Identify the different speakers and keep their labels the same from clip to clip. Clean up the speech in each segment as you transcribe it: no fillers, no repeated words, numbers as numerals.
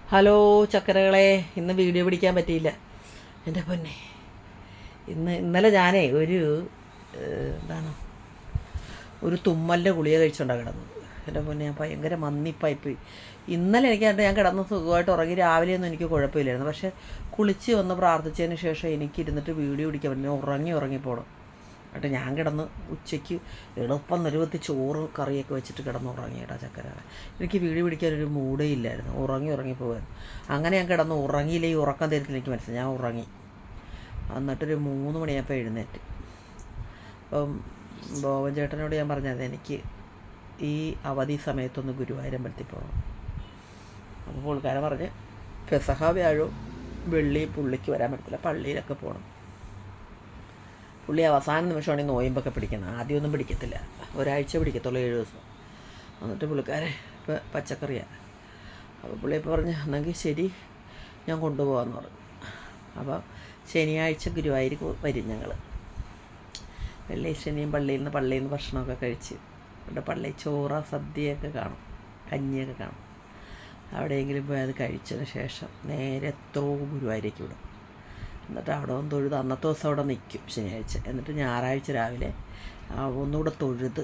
Speaker 1: Hello ചക്കരകളെ, ഇന്ന് video പിടിക്കാൻ പറ്റിയില്ല എൻ്റെ പൊന്നെ. ഇന്നലെ ഞാനേ എന്താണ് ഒരു തുമ്മലിൻ്റെ ഗുളിക കഴിച്ചുകൊണ്ടാണ് കിടന്നത്. എൻ്റെ പൊന്നെ, ഞാൻ ഭയങ്കര മന്നിപ്പായിപ്പോയി. ഇന്നലെ ഞാൻ കിടന്ന് സുഖമായിട്ട് ഉറങ്ങി. രാവിലെയൊന്നും എനിക്ക് കുഴപ്പമില്ലായിരുന്നു. പക്ഷേ കുളിച്ച് വന്ന് പ്രാർത്ഥിച്ചതിന് ശേഷം എനിക്ക് ഇരുന്നിട്ട് വീഡിയോ പിടിക്കാൻ പറ്റുന്ന ഉറങ്ങിപ്പോണം. എന്നിട്ട് ഞാൻ കിടന്ന് ഉച്ചയ്ക്ക് എളുപ്പം നിരവധി ചോറ് കറിയൊക്കെ വെച്ചിട്ട് കിടന്ന് ഉറങ്ങിയിട്ടാ ചക്കര. എനിക്ക് വീഡിയോ പിടിക്കാനൊരു മൂടേ ഇല്ലായിരുന്നു. ഉറങ്ങിപ്പോവായിരുന്നു. അങ്ങനെ ഞാൻ കിടന്ന് ഉറങ്ങിയില്ലേ, ഈ ഉറക്കം തരത്തില്ല എനിക്ക് മനസ്സിലായി. ഞാൻ ഉറങ്ങി. എന്നിട്ടൊരു 3 മണിയായപ്പോൾ എഴുന്നേറ്റ്. അപ്പം ബോവൻ ചേട്ടനോട് ഞാൻ പറഞ്ഞത് എനിക്ക് ഈ അവധി സമയത്തൊന്ന് ഗുരുവായൂരമ്പലത്തിൽ പോകണം. അപ്പോൾ പുള്ളിക്കാരൻ പറഞ്ഞ് പെസഹ വ്യാഴവും വെള്ളി പുള്ളിക്ക് വരാൻ പറ്റത്തില്ല, പള്ളിയിലൊക്കെ പോകണം. പുള്ളി അവസാന നിമിഷമാണ് ഈ നോയമ്പൊക്കെ പിടിക്കുന്നത്. ആദ്യമൊന്നും പിടിക്കത്തില്ല, ഒരാഴ്ച പിടിക്കത്തുള്ളൂ, 7 ദിവസം. എന്നിട്ട് പുള്ളിക്കാരെ ഇപ്പോൾ പച്ചക്കറിയാണ്. അപ്പോൾ പുള്ളി ഇപ്പോൾ പറഞ്ഞു എന്നെങ്കിൽ ശരി, ഞാൻ കൊണ്ടുപോകാമെന്ന് പറഞ്ഞു. അപ്പോൾ ശനിയാഴ്ച ഗുരുവായൂർ വരും ഞങ്ങൾ. വെള്ളി ശനിയും പള്ളിയിൽ നിന്ന് ഭക്ഷണമൊക്കെ കഴിച്ച് ഇവിടെ പള്ളിയിൽ ചോറ സദ്യയൊക്കെ കാണും, കഞ്ഞിയൊക്കെ കാണും. അവിടെയെങ്കിലും പോയി അത് കഴിച്ചതിന് ശേഷം നേരെ ഗുരുവായൂരേക്ക് വിടും. എന്നിട്ട് അവിടെ ഒന്ന് തൊഴുത് അന്നത്തെ ദിവസം അവിടെ നിൽക്കും ശനിയാഴ്ച. എന്നിട്ട് ഞായറാഴ്ച രാവിലെ ഒന്നുകൂടെ തൊഴുത്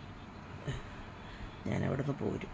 Speaker 1: ഞാനവിടെ നിന്ന് പോരും.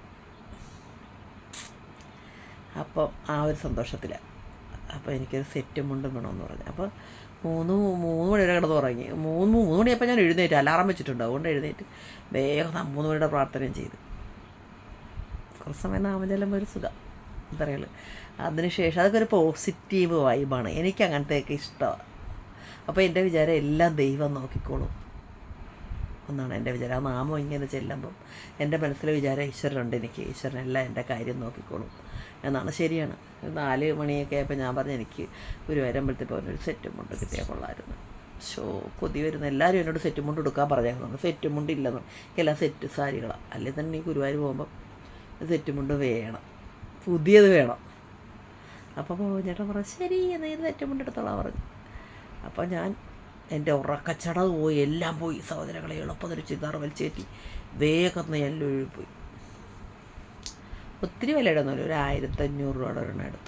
Speaker 1: അപ്പം ആ ഒരു സന്തോഷത്തിലാണ്. അപ്പോൾ എനിക്കൊരു സെറ്റും മുണ്ടും വേണമെന്ന് പറഞ്ഞു. അപ്പോൾ 3 മണി വരെ കിടന്ന് ഉറങ്ങി. 3 മണിയപ്പോൾ ഞാൻ എഴുന്നേറ്റ്, അലാറം വെച്ചിട്ടുണ്ട്. അതുകൊണ്ട് എഴുന്നേറ്റ് വേഗം 3 മണിയുടെ പ്രാർത്ഥനയും ചെയ്തു. കുറച്ച് സമയം നാമജലം ഒരു സുഖം എന്തറിയുള്ളൂ. അതിനുശേഷം അതൊക്കെ ഒരു പോസിറ്റീവ് വൈബാണ്. എനിക്ക് അങ്ങനത്തെയൊക്കെ ഇഷ്ടമാണ്. അപ്പോൾ എൻ്റെ വിചാരം എല്ലാം ദൈവം നോക്കിക്കോളും എന്നാണ് എൻ്റെ വിചാരം. ആ നാമം ഇങ്ങനെ ചെല്ലുമ്പം എൻ്റെ മനസ്സിലെ വിചാരം ഈശ്വരനുണ്ട്, എനിക്ക് ഈശ്വരനെല്ലാം എൻ്റെ കാര്യം നോക്കിക്കോളും എന്നാണ്. ശരിയാണ്. 4 മണിയൊക്കെ ആയപ്പോൾ ഞാൻ പറഞ്ഞു എനിക്ക് ഗുരുവായൂരമ്പലത്തിൽ പോകുന്നൊരു സെറ്റും മുണ്ട് കിട്ടിയാൽ കൊള്ളായിരുന്നു. കൊതി വരുന്നു. എല്ലാവരും എന്നോട് സെറ്റും മുണ്ട് എടുക്കാൻ പറഞ്ഞായിരുന്നു. സെറ്റും മുണ്ട് ഇല്ലെന്ന്, എല്ലാം സെറ്റ് സാരികളാണ്. അല്ലെങ്കിൽ തന്നെ ഈ ഗുരുവായൂർ പോകുമ്പം സെറ്റും മുണ്ട് വേണം, പുതിയത് വേണം. അപ്പോൾ ചേട്ടൻ പറഞ്ഞു ശരി എന്നാൽ സെറ്റും മുണ്ട് എടുത്തോളാം പറഞ്ഞു. അപ്പോൾ ഞാൻ എൻ്റെ ഉറക്കച്ചടവ് പോയി, എല്ലാം പോയി. സഹോദരങ്ങളെ എളുപ്പം ഒരു ചുരിദാർ വലിച്ചേറ്റി വേഗം എല്ലാം ഒഴിപ്പോയി. ഒത്തിരി വിലയുടെ ഒന്നുമില്ല, ഒരു 1500 രൂപയുടെ ഒരെണ്ണം എടുത്തു.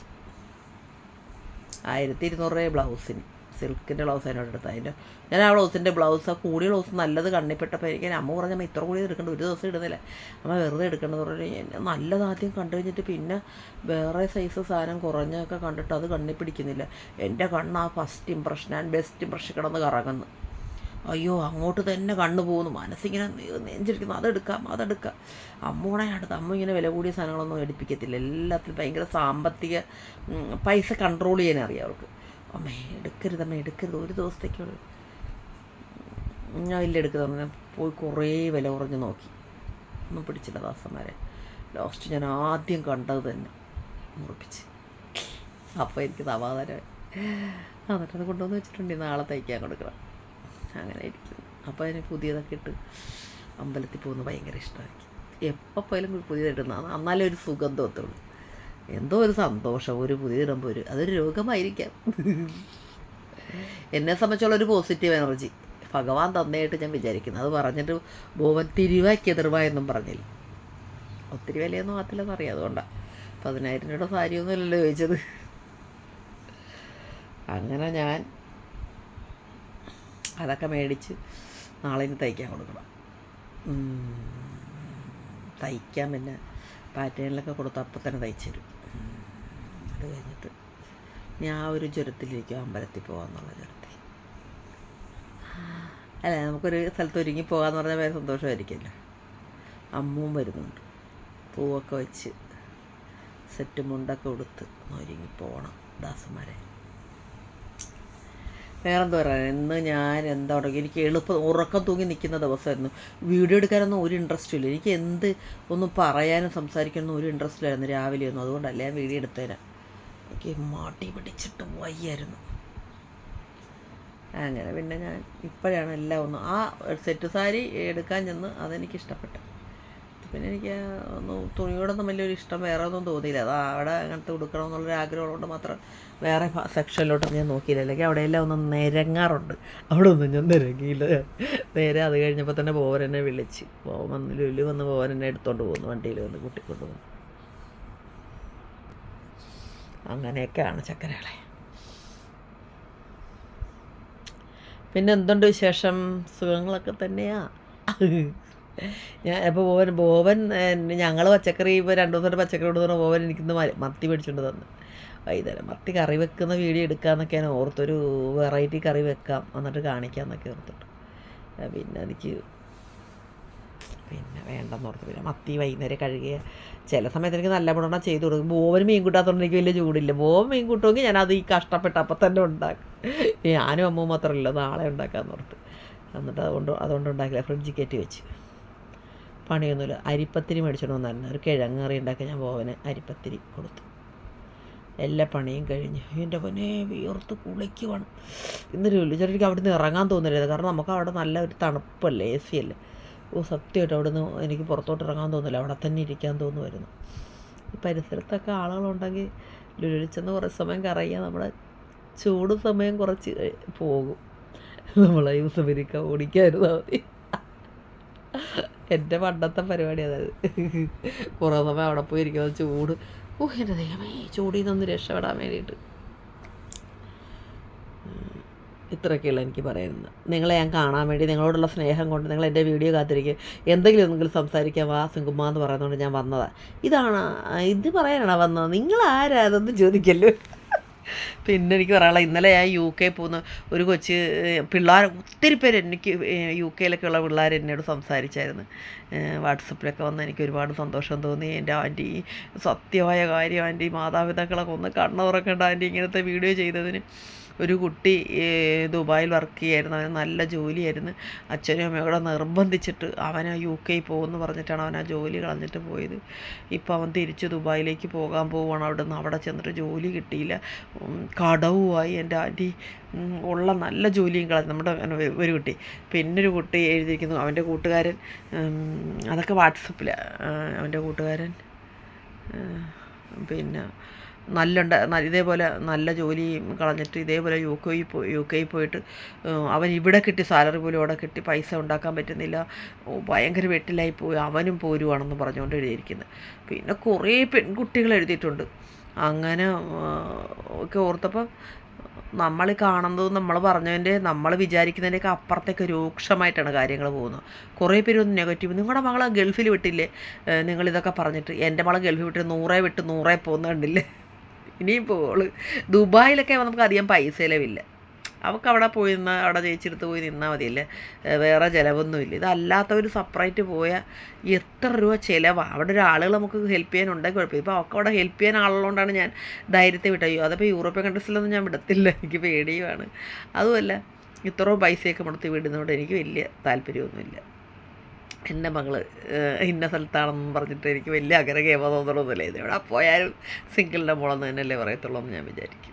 Speaker 1: 1200 രൂപ ബ്ലൗസിന്, സിൽക്കിൻ്റെ ബ്ലൗസ് അതിനോട് എടുത്ത്. ഞാൻ ആ ബ്ലൗസിൻ്റെ ബ്ലൗസ്, ആ കൂടിയ ബ്ലൗസ് നല്ലത് കണ്ണിപ്പെട്ടപ്പോൾ എനിക്ക് അമ്മ പറഞ്ഞാൽ ഇത്ര കൂടി എടുക്കേണ്ട, ഒരു ദിവസം ഇടുന്നില്ല അമ്മ, വെറുതെ എടുക്കേണ്ടത് പറഞ്ഞു. നല്ലത് ആദ്യം കണ്ടു കഴിഞ്ഞിട്ട് പിന്നെ വേറെ സൈസ് സാധനം കുറഞ്ഞൊക്കെ കണ്ടിട്ട് അത് കണ്ണി പിടിക്കുന്നില്ല. എൻ്റെ കണ്ണ് ആ first impression and best impression കിടന്ന് കറങ്ങുന്നു. അയ്യോ അങ്ങോട്ട് തന്നെ കണ്ണു പോകുന്നു, മനസ്സിങ്ങനെ നെഞ്ചിരിക്കുന്നു. അതെടുക്കാം. അമ്മോണെ അടുത്ത് അമ്മ ഇങ്ങനെ വില കൂടിയ സാധനങ്ങളൊന്നും എടുപ്പിക്കത്തില്ല. എല്ലാത്തിലും ഭയങ്കര സാമ്പത്തിക പൈസ കൺട്രോൾ ചെയ്യാൻ അറിയാം അവർക്ക്. അമ്മേ എടുക്കരുത്, ഒരു ദിവസത്തേക്കുള്ളൂ. ഞാൻ ഇല്ല എടുക്കുന്നത്. ഞാൻ പോയി കുറേ വില കുറഞ്ഞ് നോക്കി, ഒന്നും പിടിച്ചില്ല ദാസന്മാരെ. ലാസ്റ്റ് ഞാൻ ആദ്യം കണ്ടത് തന്നെ മുറിപ്പിച്ച്. അപ്പോൾ എനിക്ക് സമാധാനമായി. എന്നിട്ടത് കൊണ്ടുവന്ന് വെച്ചിട്ടുണ്ട്, നാളെ തയ്ക്കാൻ കൊടുക്കണം. അങ്ങനെ ഇരിക്കുന്നു. അപ്പോൾ അതിന് പുതിയതൊക്കെ ഇട്ട് അമ്പലത്തിൽ പോകുന്നത് ഭയങ്കര ഇഷ്ടമായിരിക്കും. എപ്പോൾ പോയാലും പുതിയതിടുന്നതാണ്, എന്നാലേ ഒരു സുഖം തോന്നുള്ളൂ. എന്തോ ഒരു സന്തോഷം ഒരു പുതിയതിടുമ്പോൾ. അതൊരു രോഗമായിരിക്കാം. എന്നെ സംബന്ധിച്ചുള്ളൊരു പോസിറ്റീവ് എനർജി ഭഗവാൻ തന്നെയായിട്ട് ഞാൻ വിചാരിക്കുന്നു. അത് പറഞ്ഞിട്ട് ബോവൻ തിരുവാക്കിയതിർവായെന്നും പറഞ്ഞില്ല. ഒത്തിരി വിലയൊന്നും ആകത്തില്ലെന്ന് അറിയാം. അതുകൊണ്ടാണ് 10,000 രൂപയുടെ സാരിയൊന്നും അല്ലല്ലോ ചോദിച്ചത്. അങ്ങനെ ഞാൻ അതൊക്കെ മേടിച്ച് നാളെ ഇനി തയ്ക്കാൻ കൊടുക്കണം. തയ്ക്കാൻ പിന്നെ പാറ്റേണിലൊക്കെ കൊടുത്ത് അപ്പം തന്നെ തയ്ച്ചു തരും. അത് കഴിഞ്ഞിട്ട് ഞാൻ ഒരു ജ്വരത്തിലിരിക്കും, അമ്പലത്തിൽ പോകാമെന്നുള്ള ജ്വരത്തിൽ. അല്ല, നമുക്കൊരു സ്ഥലത്ത് ഒരുങ്ങി പോകാമെന്ന് പറഞ്ഞാൽ വേറെ സന്തോഷമായിരിക്കുമല്ലോ. അമ്മും വരുന്നുണ്ട്, പൂവൊക്കെ വെച്ച് സെറ്റ് മുണ്ടൊക്കെ കൊടുത്ത് ഒരുങ്ങി പോകണം ദാസന്മാരെ. വേറെന്താ പറയുക, ഇന്ന് ഞാൻ എന്താ തുടങ്ങി, എനിക്ക് ഉറക്കം തൂങ്ങി നിൽക്കുന്ന ദിവസമായിരുന്നു. വീഡിയോ എടുക്കാനൊന്നും ഒരു ഇൻട്രസ്റ്റും ഇല്ല. എനിക്ക് ഒന്നും പറയാനും സംസാരിക്കാനൊന്നും ഒരു ഇൻട്രസ്റ്റിലായിരുന്നു രാവിലെയൊന്നും. അതുകൊണ്ടല്ല ഞാൻ വീഡിയോ എടുത്തതിന്. എനിക്ക് മടി പിടിച്ചിട്ട് വയ്യായിരുന്നു. അങ്ങനെ പിന്നെ ഞാൻ ഇപ്പോഴാണ് എല്ലാം ആ സെറ്റ് സാരി എടുക്കാൻ ചെന്ന് അതെനിക്കിഷ്ടപ്പെട്ടു. പിന്നെ എനിക്ക് തുണിയോടൊന്നും വലിയൊരു ഇഷ്ടം വേറെ ഒന്നും തോന്നിയില്ല. അത് അവിടെ അങ്ങനത്തെ ഉടുക്കണമെന്നുള്ളൊരു ആഗ്രഹമുള്ളതുകൊണ്ട് മാത്രം വേറെ സെക്ഷനിലോട്ടൊന്നും ഞാൻ നോക്കിയില്ല. അല്ലെങ്കിൽ അവിടെയെല്ലാം ഒന്ന് നിരങ്ങാറുണ്ട്. അവിടെ ഒന്നും ഞാൻ നിരങ്ങിയില്ല. നേരെ അത് കഴിഞ്ഞപ്പോൾ തന്നെ ബോവൻ എന്നെ വിളിച്ച്, ലുലു വന്ന് ബോവൻ എന്നെ എടുത്തുകൊണ്ട് പോകുന്നു, വണ്ടിയിൽ വന്ന് കൂട്ടിക്കൊണ്ട് പോകുന്നു. അങ്ങനെയൊക്കെയാണ് ചക്കരകളെ. പിന്നെ എന്തുണ്ട് വിശേഷം? സുഖങ്ങളൊക്കെ തന്നെയാ. ഞാൻ ഇപ്പോൾ ബോവൻ ഞങ്ങൾ പച്ചക്കറി ഇപ്പോൾ 2 ദിവസമായിട്ട് പച്ചക്കറി കൊടുത്തുകൊണ്ട് ബോവൻ എനിക്കിന്ന് മത്തി മേടിച്ചുകൊണ്ട് തന്നു. വൈകുന്നേരം മത്തി കറി വെക്കുന്ന വീഡിയോ എടുക്കാമെന്നൊക്കെയാണ് ഓർത്തൊരു വെറൈറ്റി കറി വെക്കാം എന്നിട്ട് കാണിക്കാമെന്നൊക്കെ ഓർത്തിട്ട് പിന്നെ എനിക്ക് വേണ്ടെന്ന് ഓർത്ത് പിന്നെ മത്തി വൈകുന്നേരം കഴുകിയ ചില സമയത്ത് എനിക്ക് നല്ല പണം ചെയ്ത് കൊടുക്കും. ബോവന് മീൻ കൂട്ടാത്തതുകൊണ്ട് എനിക്ക് വലിയ ചൂടില്ല. ബോവൻ മീൻ കൂട്ടുമെങ്കിൽ ഞാനത് ഈ കഷ്ടപ്പെട്ട് അപ്പം തന്നെ ഉണ്ടാക്കും. ഞാനും അമ്മവും മാത്രമല്ല, നാളെ ഉണ്ടാക്കാമെന്ന് ഓർത്ത്. എന്നിട്ട് അതുകൊണ്ട് ഉണ്ടാക്കില്ല, ഫ്രിഡ്ജിൽ കയറ്റി വെച്ച്. പണിയൊന്നുമില്ല. അരിപ്പത്തിരി മേടിച്ചോണ്ട് വന്നായിരുന്നു. ഒരു കിഴങ്ങ് കറി ഉണ്ടാക്കി ഞാൻ ബോവന് അരിപ്പത്തിരി കൊടുത്തു. എല്ലാ പണിയും കഴിഞ്ഞ് എൻ്റെ പൊന്നെ വിയർത്ത് കുളിക്കുവാണ്. ഇന്നൊരു ചെറിയ അവിടെ നിന്ന് ഇറങ്ങാൻ തോന്നില്ല. കാരണം നമുക്ക് അവിടെ നല്ല ഒരു തണുപ്പല്ലേ, AC അല്ലേ. സത്യമായിട്ട് അവിടെ നിന്ന് എനിക്ക് പുറത്തോട്ട് ഇറങ്ങാൻ തോന്നില്ല, അവിടെ തന്നെ ഇരിക്കാൻ തോന്നുമായിരുന്നു. ഈ പരിസരത്തൊക്കെ ആളുകളുണ്ടെങ്കിൽ ലുലിച്ചെന്ന് കുറച്ച് സമയം കറങ്ങിയാൽ നമ്മുടെ ചൂട് സമയം കുറച്ച് പോകും. നമ്മളെ യൂസഫലിക്ക ഓടിക്കായിരുന്നാൽ മതി. എൻ്റെ പണ്ടത്തെ പരിപാടി അതായത് കുറേ സമയം അവിടെ പോയി ഇരിക്കുന്നത് ചൂട്. എൻ്റെ ദൈവമേ, ചൂടിൽ നിന്നൊന്ന് രക്ഷപ്പെടാൻ വേണ്ടിയിട്ട്. ഇത്രയൊക്കെയുള്ള എനിക്ക് പറയുന്നത്. നിങ്ങളെ ഞാൻ കാണാൻ വേണ്ടി, നിങ്ങളോടുള്ള സ്നേഹം കൊണ്ട് നിങ്ങൾ എൻ്റെ വീഡിയോ കാത്തിരിക്കുക. എന്തെങ്കിലും സംസാരിക്കാൻ വാ സിംഗുമ്മ എന്ന് പറയുന്നതുകൊണ്ട് ഞാൻ വന്നതാണ്. ഇത് പറയാനാണ് വന്നത്. നിങ്ങളാരാ അതൊന്നും ചോദിക്കല്ലോ. പിന്നെ എനിക്ക് പറയാനുള്ള, ഇന്നലെ ഞാൻ UK പോകുന്ന ഒരു കൊച്ച് പിള്ളേർ ഒത്തിരി പേര് എനിക്ക് UK ഉള്ള പിള്ളേർ എന്നോട് സംസാരിച്ചായിരുന്നു. വാട്സപ്പിലൊക്കെ വന്ന് എനിക്ക് ഒരുപാട് സന്തോഷം തോന്നി. എൻ്റെ ആൻറ്റി സത്യമായ കാര്യം, ആൻറ്റി മാതാപിതാക്കളൊക്കെ ഒന്ന് കണ്ണു തുറക്കേണ്ട ആൻറ്റി ഇങ്ങനത്തെ വീഡിയോ ചെയ്തതിന്. ഒരു കുട്ടി ദുബായിൽ വർക്ക് ചെയ്യായിരുന്നു, അവന് നല്ല ജോലിയായിരുന്നു. അച്ഛനും അമ്മയും കൂടെ നിർബന്ധിച്ചിട്ട് അവൻ UK പോകുമെന്ന് പറഞ്ഞിട്ടാണ് അവൻ ആ ജോലി കളഞ്ഞിട്ട് പോയത്. ഇപ്പോൾ അവൻ തിരിച്ച് ദുബായിലേക്ക് പോകാൻ പോവുകയാണ്. അവിടെ ചെന്നിട്ട് ജോലി കിട്ടിയില്ല, കടവുമായി. എൻ്റെ ആൻറ്റി ഉള്ള നല്ല ജോലിയും കളഞ്ഞു നമ്മുടെ ഒരു കുട്ടി. പിന്നൊരു കുട്ടി എഴുതിയിരിക്കുന്നു, അവൻ്റെ കൂട്ടുകാരൻ, അതൊക്കെ വാട്സപ്പിലാണ്, അവൻ്റെ കൂട്ടുകാരൻ പിന്നെ ഇതേപോലെ നല്ല ജോലി കളഞ്ഞിട്ട് ഇതേപോലെ UK പോയിട്ട് അവൻ ഇവിടെ കിട്ടി സാലറി പോലും അവിടെ കിട്ടി, പൈസ ഉണ്ടാക്കാൻ പറ്റുന്നില്ല, ഭയങ്കര വെട്ടിലായി പോയി, അവനും പോരുവാണെന്ന് പറഞ്ഞുകൊണ്ട് എഴുതിയിരിക്കുന്നത്. പിന്നെ കുറേ പെൺകുട്ടികൾ എഴുതിയിട്ടുണ്ട്. അങ്ങനെ ഒക്കെ ഓർത്തപ്പോൾ നമ്മൾ കാണുന്നതും നമ്മൾ വിചാരിക്കുന്നതിൻ്റെയൊക്കെ അപ്പുറത്തേക്ക് രൂക്ഷമായിട്ടാണ് കാര്യങ്ങൾ പോകുന്നത്. കുറേ പേര് ഒന്ന് നെഗറ്റീവ്, നിങ്ങളുടെ മകളെ ഗൾഫിൽ വിട്ടില്ലേ നിങ്ങളിതൊക്കെ പറഞ്ഞിട്ട്. എൻ്റെ മകളെ ഗൾഫിൽ വിട്ട് 100 പോകുന്ന കണ്ടില്ലേ. ഇനിയും പോള് ദുബായിലൊക്കെ നമുക്ക് അധികം പൈസ ചിലവില്ല. അവൾക്ക് അവിടെ പോയി നിന്നാൽ, അവിടെ ചേച്ചിയെടുത്ത് പോയി നിന്നാൽ മതിയല്ലേ, വേറെ ചിലവൊന്നുമില്ല. ഇതല്ലാത്തവർ സെപ്പറേറ്റ് പോയാൽ എത്ര രൂപ ചിലവാണ്. അവിടെ ഒരു ആളുകൾ നമുക്ക് ഹെൽപ്പ് ചെയ്യാനുണ്ടെങ്കിൽ കുഴപ്പമില്ല. ഇപ്പോൾ അവൾക്ക് അവിടെ ഹെൽപ്പ് ചെയ്യാൻ ആളുള്ളതുകൊണ്ടാണ് ഞാൻ ധൈര്യത്തെ വിട്ടു. അതിപ്പോൾ യൂറോപ്യൻ കൺട്രീസിലൊന്നും ഞാൻ വിടത്തില്ല, എനിക്ക് പേടിയുമാണ്. അതുമല്ല ഇത്രയും പൈസയൊക്കെ മുടത്തി വിടുന്നതുകൊണ്ട് എനിക്ക് വലിയ താല്പര്യമൊന്നുമില്ല. എൻ്റെ മകള് ഇന്ന സ്ഥലത്താണെന്ന് പറഞ്ഞിട്ട് എനിക്ക് വലിയ ആഗ്രഹമോ തോന്നണമെന്നില്ല. ഇത് എവിടെ പോയാലും സിംഗിളിൻ്റെ മോളെന്ന് തന്നെയല്ലേ പറയത്തുള്ളൂ എന്ന് ഞാൻ വിചാരിക്കും.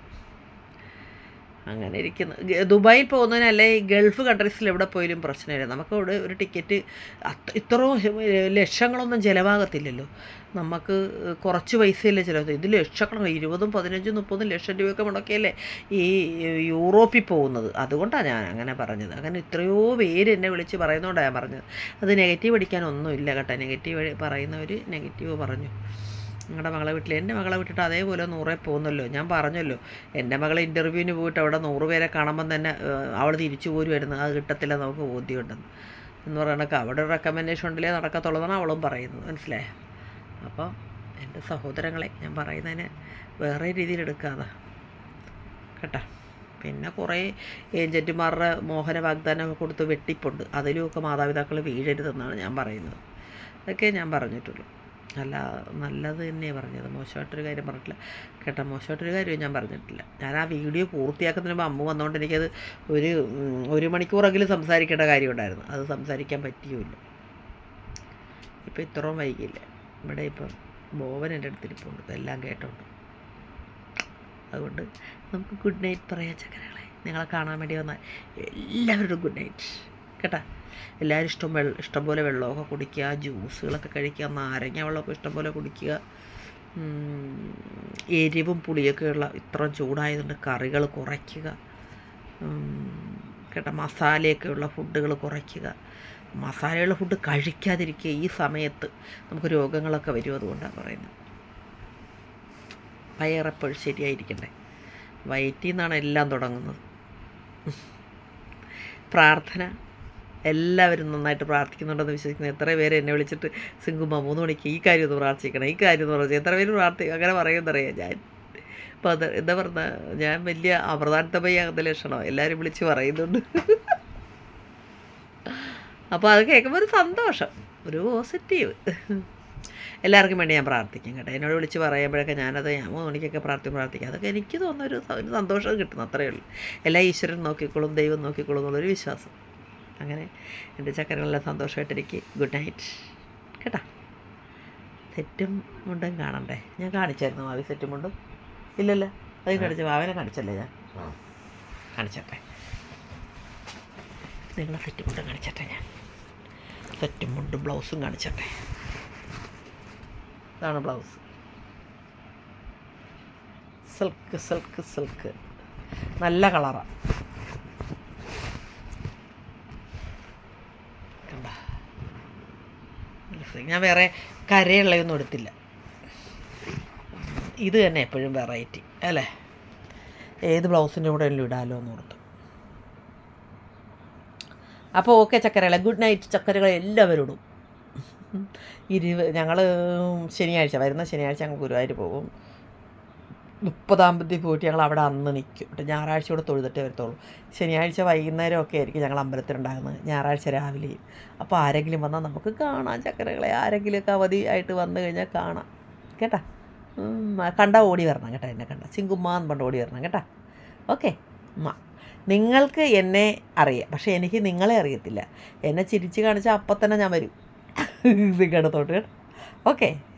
Speaker 1: അങ്ങനെ ഇരിക്കുന്നു. ദുബായിൽ പോകുന്നതിനല്ലേ ഈ ഗൾഫ് കൺട്രീസിൽ എവിടെ പോയാലും പ്രശ്നമില്ല. നമുക്കവിടെ ഒരു ടിക്കറ്റ് ഇത്രയും ലക്ഷങ്ങളൊന്നും ചിലവാകത്തില്ലല്ലോ. നമുക്ക് കുറച്ച് പൈസയല്ലേ ചിലവ്. ഇത് ലക്ഷക്കണോ, 20, 15, 30 ലക്ഷം രൂപയൊക്കെ മുടക്കിയല്ലേ ഈ യൂറോപ്പിൽ പോകുന്നത്. അതുകൊണ്ടാണ് ഞാൻ അങ്ങനെ പറഞ്ഞത്. അങ്ങനെ എത്രയോ പേര് എന്നെ വിളിച്ച് പറയുന്നതുകൊണ്ടാണ് ഞാൻ പറഞ്ഞത്. അത് നെഗറ്റീവ് അടിക്കാനൊന്നുമില്ല കേട്ടോ. നെഗറ്റീവ് പറയുന്നവർ നെഗറ്റീവ് പറഞ്ഞു. നിങ്ങളുടെ മകളെ വീട്ടിൽ, എൻ്റെ മകളെ വിട്ടിട്ട് അതേപോലെ 100 പോകുന്നല്ലോ. ഞാൻ പറഞ്ഞല്ലോ, എൻ്റെ മകളെ ഇൻ്റർവ്യൂവിന് പോയിട്ട് അവിടെ 100 പേരെ കാണുമ്പം തന്നെ അവൾ തിരിച്ചു പോരുമായിരുന്നു. അത് കിട്ടത്തില്ല, നമുക്ക് ബോധ്യമുണ്ടെന്ന് എന്ന് പറയണക്ക് അവിടെ ഒരു റെക്കമെൻഡേഷൻ ഉണ്ടല്ലേ നടക്കത്തുള്ളതാണ് അവളും പറയുന്നത്. മനസ്സിലായോ? അപ്പോൾ എൻ്റെ സഹോദരങ്ങളെ ഞാൻ പറയുന്നതിന് വേറെ രീതിയിൽ എടുക്കാതെ കേട്ടോ. പിന്നെ കുറേ ഏജൻറ്റുമാരുടെ മോഹന വാഗ്ദാനമൊക്കെ കൊടുത്ത് വെട്ടിപ്പുണ്ട്. അതിലുമൊക്കെ മാതാപിതാക്കൾ വീഴരുതെന്നാണ് ഞാൻ പറയുന്നത്. അതൊക്കെ ഞാൻ പറഞ്ഞിട്ടുള്ളൂ. നല്ലത് തന്നെയാണ് പറഞ്ഞത്, മോശമായിട്ടൊരു കാര്യം പറഞ്ഞിട്ടില്ല കേട്ടോ. മോശമായിട്ടൊരു കാര്യവും ഞാൻ പറഞ്ഞിട്ടില്ല. ഞാൻ ആ വീഡിയോ പൂർത്തിയാക്കുന്നതിന് മുമ്പ് അമ്മ വന്നുകൊണ്ട് എനിക്കത് ഒരു മണിക്കൂറെങ്കിലും സംസാരിക്കേണ്ട കാര്യമുണ്ടായിരുന്നു. അത് സംസാരിക്കാൻ പറ്റിയുമില്ല. ഇപ്പം ഇത്രയും വൈകില്ല. ഇവിടെ ഇപ്പം ബോവൻ എൻ്റെ അടുത്തിരിപ്പുണ്ട്, ഇതെല്ലാം കേട്ടോണ്ട്. അതുകൊണ്ട് നമുക്ക് ഗുഡ് നൈറ്റ് പറയാം ചക്കരകളെ. നിങ്ങളെ കാണാൻ വേണ്ടി വന്നാൽ എല്ലാവരോടും ഗുഡ് നൈറ്റ് കേട്ടോ. എല്ലാവരും ഇഷ്ടംപോലെ വെള്ളമൊക്കെ കുടിക്കുക, ജ്യൂസുകളൊക്കെ കഴിക്കുക, നാരങ്ങ വെള്ളമൊക്കെ ഇഷ്ടംപോലെ കുടിക്കുക. എരിവും പുളിയൊക്കെയുള്ള ഇത്രയും ചൂടായതുകൊണ്ട് കറികൾ കുറയ്ക്കുക കേട്ടോ. മസാലയൊക്കെയുള്ള ഫുഡുകൾ കുറയ്ക്കുക. മസാലയുള്ള ഫുഡ് കഴിക്കാതിരിക്കുക. ഈ സമയത്ത് നമുക്ക് രോഗങ്ങളൊക്കെ വരും, അതുകൊണ്ടാണ് പറയുന്നത്. വയറെപ്പോഴും ശരിയായിരിക്കണ്ടേ. വയറ്റിൽ നിന്നാണ് എല്ലാം തുടങ്ങുന്നത്. പ്രാർത്ഥന എല്ലാവരും നന്നായിട്ട് പ്രാർത്ഥിക്കുന്നുണ്ടെന്ന് വിശ്വസിക്കുന്നു. എത്ര പേര് എന്നെ വിളിച്ചിട്ട് സിങ്കുമ്മ 3 മണിക്ക് ഈ കാര്യം ഒന്ന് പ്രാർത്ഥിക്കണം, ഈ കാര്യം എന്ന് പറഞ്ഞു. എത്ര പേര് അങ്ങനെ പറയുമെന്നറിയാം. ഞാൻ ഇപ്പം അത് എന്താ പറഞ്ഞ, ഞാൻ വലിയ അപ്രധാനത്തമയാകുന്ന ലക്ഷണം എല്ലാവരും വിളിച്ച് പറയുന്നുണ്ട്. അപ്പോൾ അത് കേൾക്കുമ്പോൾ ഒരു സന്തോഷം, ഒരു പോസിറ്റീവ്. എല്ലാവർക്കും വേണ്ടി ഞാൻ പ്രാർത്ഥിക്കും കേട്ടോ. എന്നോട് വിളിച്ച് പറയുമ്പോഴൊക്കെ ഞാനത് 3 മണിക്കൊക്കെ പ്രാർത്ഥിക്കാം. അതൊക്കെ എനിക്ക് തോന്നുന്ന ഒരു സന്തോഷം കിട്ടുന്നു, അത്രയേ ഉള്ളൂ. എല്ലാ ഈശ്വരൻ നോക്കിക്കോളും, ദൈവം നോക്കിക്കോളും എന്നുള്ളൊരു വിശ്വാസം. അങ്ങനെ എൻ്റെ ചക്കരകളെല്ലാം സന്തോഷമായിട്ടിരിക്കും. ഗുഡ് നൈറ്റ് കേട്ടോ. സെറ്റും മുണ്ടും കാണണ്ടേ? ഞാൻ കാണിച്ചായിരുന്നു മാവി സെറ്റും മുണ്ടും. ഇല്ലല്ലോ, അത് കാണിച്ചു. മാവിനെ കാണിച്ചല്ലേ ഞാൻ? കാണിച്ചട്ടെ, നിങ്ങളെ സെറ്റും മുണ്ടും കാണിച്ചട്ടെ. ഞാൻ സെറ്റും മുണ്ടും ബ്ലൗസും കാണിച്ചട്ടെ. ഇതാണ് ബ്ലൗസ്. സിൽക്ക് സിൽക്ക് സിൽക്ക്, നല്ല കളറാണ്. കണ്ട, ഞാൻ വേറെ കരയുള്ളതൊന്നും എടുത്തില്ല. ഇത് തന്നെ എപ്പോഴും വെറൈറ്റി അല്ലേ? ഏത് ബ്ലൗസിൻ്റെ കൂടെ എല്ലാം ഇടാമല്ലോ എന്ന് ഓർത്തു. അപ്പോൾ ഓക്കെ ചക്കരകളെ, ഗുഡ് നൈറ്റ് ചക്കരകളെ എല്ലാവരോടും. ഞങ്ങൾ വരുന്ന ശനിയാഴ്ച ഞങ്ങൾ ഗുരുവായൂർ പോകും. 30-ാം തീയതി പോയിട്ട് ഞങ്ങൾ അവിടെ അന്ന് നിൽക്കും. ഞായറാഴ്ച കൂടെ തൊഴുതിട്ടേ വരത്തുള്ളൂ. ശനിയാഴ്ച വൈകുന്നേരമൊക്കെ ആയിരിക്കും ഞങ്ങൾ അമ്പലത്തിലുണ്ടാകുന്നത്, ഞായറാഴ്ച രാവിലെയും. അപ്പോൾ ആരെങ്കിലും വന്നാൽ നമുക്ക് കാണാം ചക്കരകളെ. ആരെങ്കിലുമൊക്കെ അവധി ആയിട്ട് വന്നു കഴിഞ്ഞാൽ കാണാം കേട്ടോ. കണ്ട ഓടി വരണം കേട്ടോ. എന്നെ കണ്ട സിങ്കുമ്മാന്ന് പണ്ട് ഓടി വരണം കേട്ടോ. ഓക്കെ. നിങ്ങൾക്ക് എന്നെ അറിയാം, പക്ഷേ എനിക്ക് നിങ്ങളെ അറിയത്തില്ല. എന്നെ ചിരിച്ച് കാണിച്ചാൽ അപ്പം തന്നെ ഞാൻ വരും നിങ്ങളുടെ അടുത്തോട്ട് കേട്ടോ. ഓക്കെ.